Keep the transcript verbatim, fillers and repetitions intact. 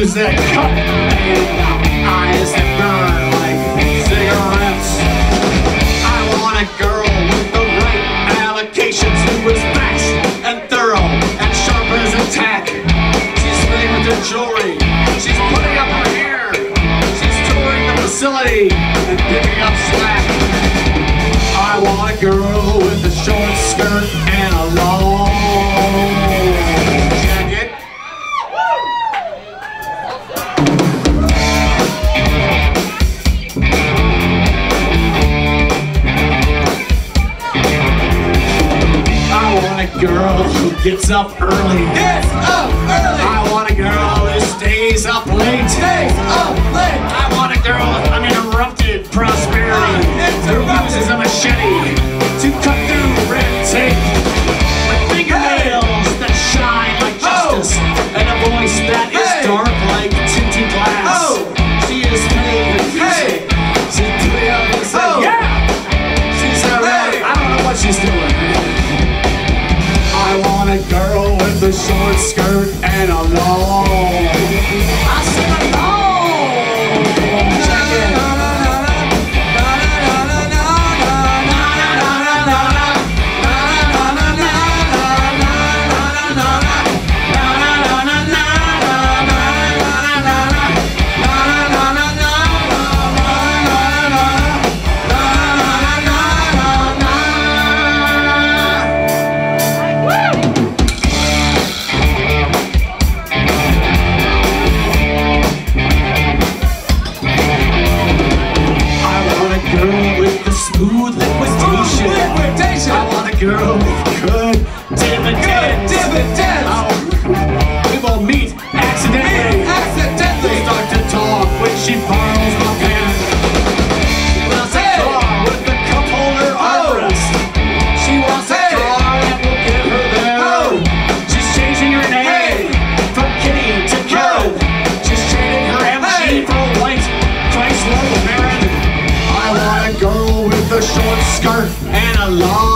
shoes that cut and eyes that burn like cigarettes. I want a girl with the right allocations who is fast and thorough and sharp as a tack. She's playing with her jewelry, she's putting up her hair, she's touring the facility and picking up slack. I want a girl with a short skirt and a long jacket. I want a girl who gets up early. Gets up early. I want a girl who stays up late. Stays up late. I want a girl with uninterrupted prosperity. Who uses a machete to cut through red tape. With fingernails that shine like justice. Oh. And a voice that is hey. dark like tinted glass. Oh. She is paid and music. She's doing up and saying, oh. yeah! She's alright. Hey. I don't know what she's doing. I want a girl with a short skirt and a long. I said a long. Check it. Smooth liquidation. liquidation. I want a girl with good dividends. Good dividends. Oh, we will meet accidentally. Meet accidentally. We start to talk when she borrows my pen. She wants hey. a car with a cup holder oh. armrest. She wants hey. a car and we'll give her there. Oh. She's changing her name hey. from Kitty to Karen. Oh. She's trading her M G hey. for a white Chrysler LeBaron. I want a girl with a short skirt and a long